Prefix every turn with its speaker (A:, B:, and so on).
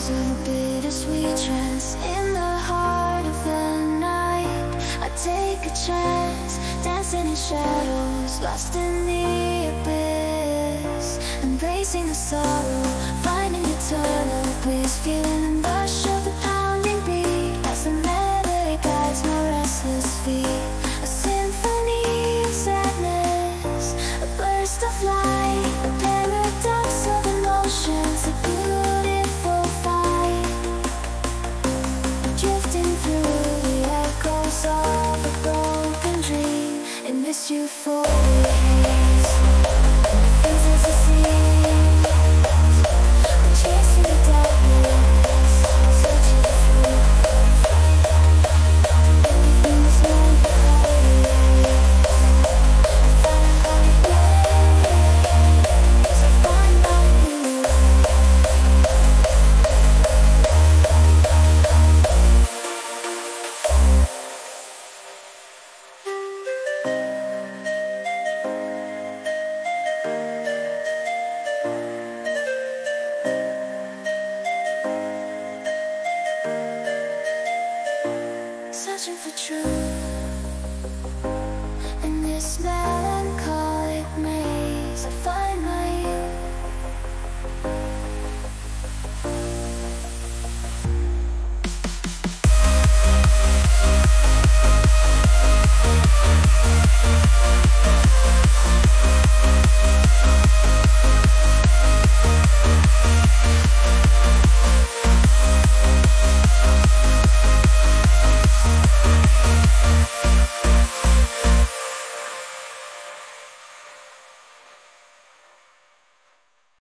A: echoes of a bittersweet trance. In the heart of the night, I take a chance, dancing in shadows, lost in the abyss, embracing the sorrow, finding eternal bliss, feeling the rush of the pounding beat as the melody guides my restless feet. A symphony of sadness, a burst of light, a paradox of emotions, a beautiful fight, drifting through the echoes of a broken dream in this euphoric haze. Things as I see, I'm chasing the darkness, searching for everything's meant for me. I find my ways, I find my new searching for truth.